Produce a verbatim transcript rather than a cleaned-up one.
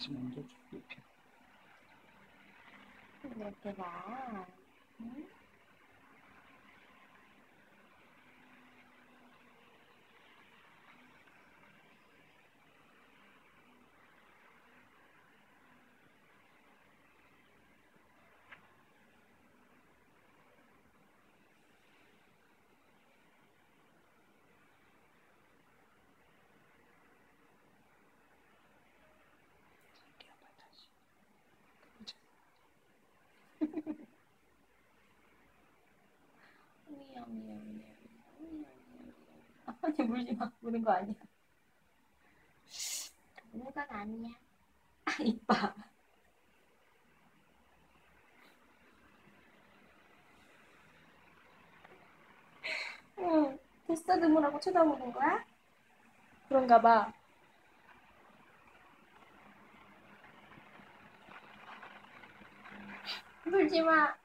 먼저 입혀. 이렇게 봐. 응? 이렇게 한번 다시. 그죠? 미야, 미야, 미야, 미야, 미야, 미야. 아니, 물지 마. 무는 거 아니야. 무는 건 아니야. 아, 이뻐. 응, 됐어, 드물라고 쳐다보는 거야? 그런가 봐. 물지 마.